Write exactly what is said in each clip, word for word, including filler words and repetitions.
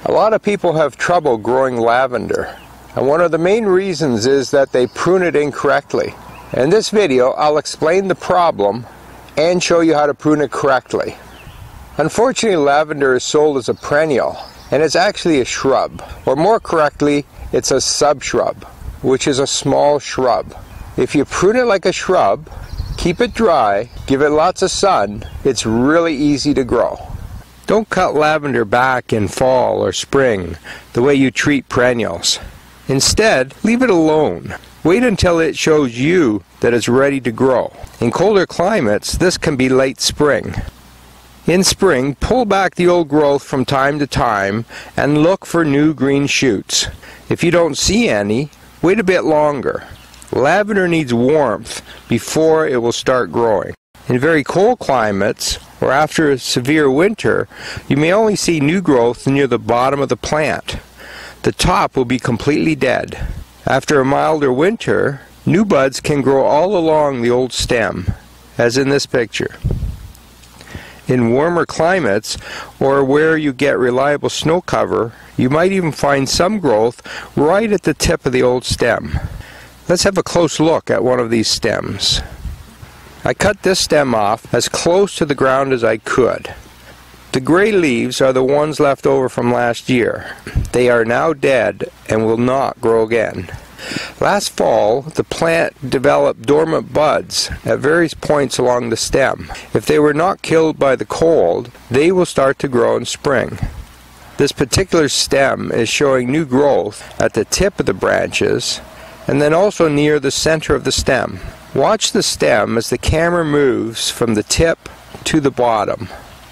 A lot of people have trouble growing lavender, and one of the main reasons is that they prune it incorrectly. In this video, I'll explain the problem and show you how to prune it correctly. Unfortunately, lavender is sold as a perennial, and it's actually a shrub, or more correctly, it's a subshrub, which is a small shrub. If you prune it like a shrub, keep it dry, give it lots of sun, it's really easy to grow. Don't cut lavender back in fall or spring the way you treat perennials. Instead, leave it alone. Wait until it shows you that it's ready to grow. In colder climates, this can be late spring. In spring, pull back the old growth from time to time and look for new green shoots. If you don't see any, wait a bit longer. Lavender needs warmth before it will start growing. In very cold climates, or after a severe winter, you may only see new growth near the bottom of the plant. The top will be completely dead. After a milder winter, new buds can grow all along the old stem, as in this picture. In warmer climates, or where you get reliable snow cover, you might even find some growth right at the tip of the old stem. Let's have a close look at one of these stems. I cut this stem off as close to the ground as I could. The gray leaves are the ones left over from last year. They are now dead and will not grow again. Last fall, the plant developed dormant buds at various points along the stem. If they were not killed by the cold, they will start to grow in spring. This particular stem is showing new growth at the tip of the branches and then also near the center of the stem. Watch the stem as the camera moves from the tip to the bottom.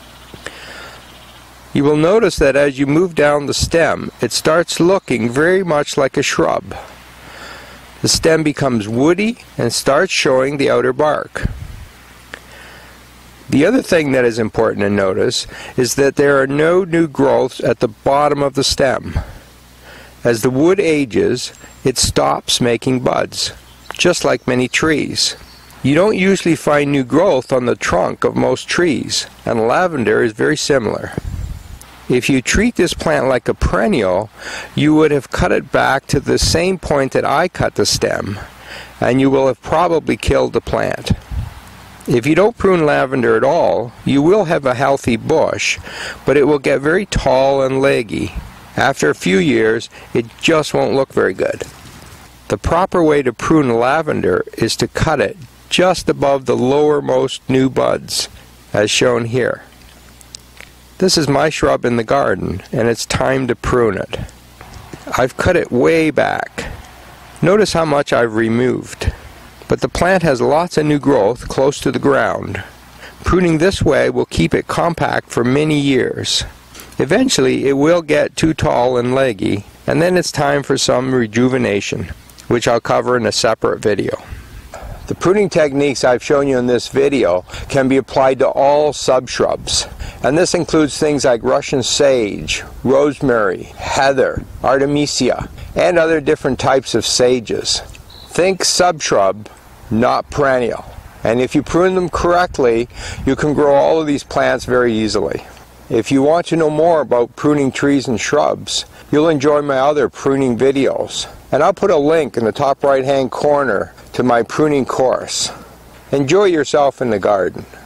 You will notice that as you move down the stem, it starts looking very much like a shrub. The stem becomes woody and starts showing the outer bark. The other thing that is important to notice is that there are no new growths at the bottom of the stem. As the wood ages, it stops making buds, just like many trees. You don't usually find new growth on the trunk of most trees, and lavender is very similar. If you treat this plant like a perennial, you would have cut it back to the same point that I cut the stem, and you will have probably killed the plant. If you don't prune lavender at all, you will have a healthy bush, but it will get very tall and leggy. After a few years, it just won't look very good. The proper way to prune lavender is to cut it just above the lowermost new buds, as shown here. This is my shrub in the garden, and it's time to prune it. I've cut it way back. Notice how much I've removed. But the plant has lots of new growth close to the ground. Pruning this way will keep it compact for many years. Eventually, it will get too tall and leggy, and then it's time for some rejuvenation, which I'll cover in a separate video. The pruning techniques I've shown you in this video can be applied to all subshrubs, and this includes things like Russian sage, rosemary, heather, artemisia, and other different types of sages. Think subshrub, not perennial, and if you prune them correctly, you can grow all of these plants very easily. If you want to know more about pruning trees and shrubs, you'll enjoy my other pruning videos, and I'll put a link in the top right hand corner to my pruning course. Enjoy yourself in the garden.